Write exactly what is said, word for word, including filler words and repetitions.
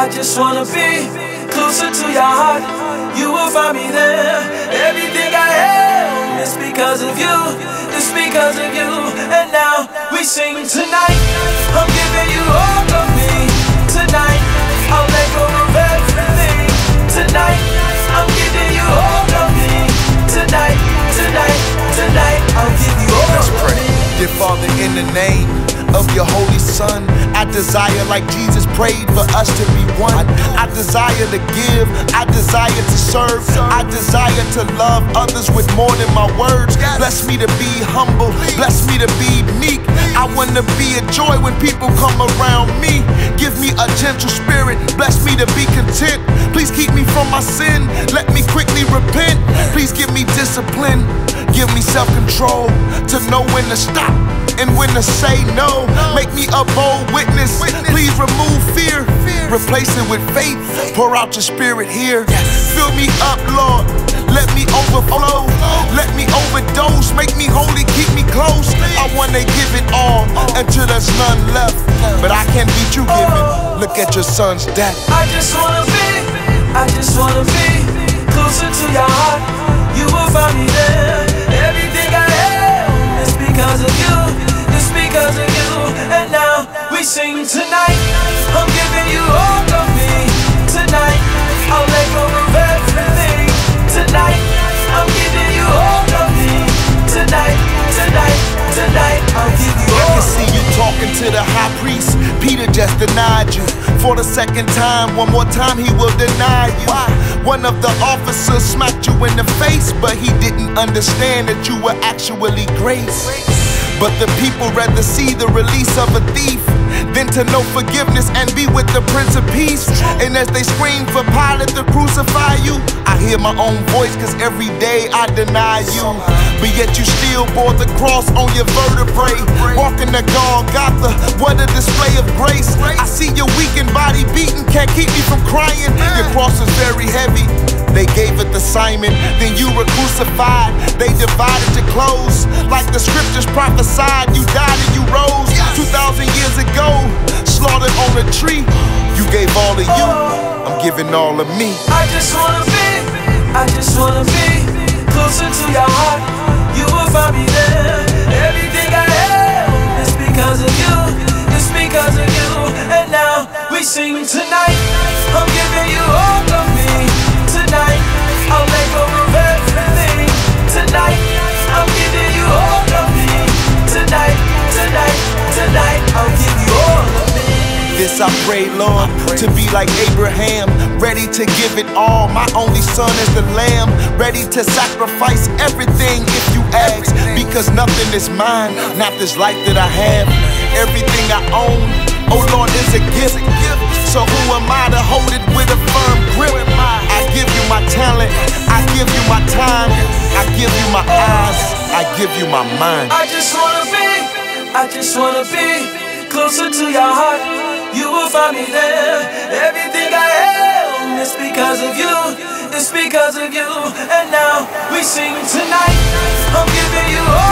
I just wanna be closer to your heart. You will find me there. Everything I am is because of you. It's because of you. And now we sing tonight. I'm giving you all of me. Tonight I'll let go of everything. Tonight I'm giving you all of me. Tonight, tonight, tonight I'll give you all Let's pray. of me. Dear Father, in the name of your holy Son, I desire, like Jesus prayed, for us to be one. I desire to give, I desire to serve, I desire to love others with more than my words. Bless me to be humble, bless me to be meek. I want to be a joy when people come around me. Give me a gentle spirit, bless me to be content. Please keep me from my sin, let me quickly repent. Please give me discipline, give me self-control to know when to stop and when to say no. Make me a bold witness. Please remove fear, replace it with faith. Pour out your spirit here. Fill me up, Lord. Let me overflow. Let me overdose. Make me holy, keep me close. I wanna give it all until there's none left. But I can't beat you giving. Look at your son's death. I just wanna be, I just wanna be closer to your heart. You will find me there. Everything I am is because of you. It's because of you. And now we sing tonight. I'm giving you all of me. Tonight I'll let go of everything. Tonight I'm giving you all of me. Tonight, tonight, tonight I'll give you all. I can see you talking to the high priest. Peter just denied you for the second time. One more time he will deny you. One of the officers smacked you in the face, but he didn't understand that you were actually grace. But the people rather see the release of a thief than to know forgiveness and be with the Prince of Peace. And as they scream for Pilate to crucify you, I hear my own voice, cause every day I deny you. But yet you still bore the cross on your vertebrae. Walking the Golgotha, what a display of grace. I see your weakened body beaten, can't keep me from crying. Your cross is very heavy. They gave it to Simon, then you were crucified. They divided your clothes, like the scriptures prophesied. You died and you rose two thousand years ago, slaughtered on a tree. You gave all of you, I'm giving all of me. I just wanna be, I just wanna be closer to your heart. You will find me there. Everything I am is because of you. It's because of you. And now we sing tonight. I'm giving you all of me. Tonight I'll let go of everything. Tonight I'm giving you all of me. Tonight, tonight, tonight I'll give you all of me. This I pray, Lord, to be like Abraham, ready to give it all. My only son is the lamb, ready to sacrifice everything if you ask. Because nothing is mine, not this life that I have. Everything I own, oh Lord, is a gift. So who am I to hold it with a firm grip? I give you my talent, I give you my time, I give you my eyes, I give you my mind. I just wanna be, I just wanna be closer to your heart. You will find me there. Everything I am is because of you. It's because of you. And now we sing tonight. I'm giving you all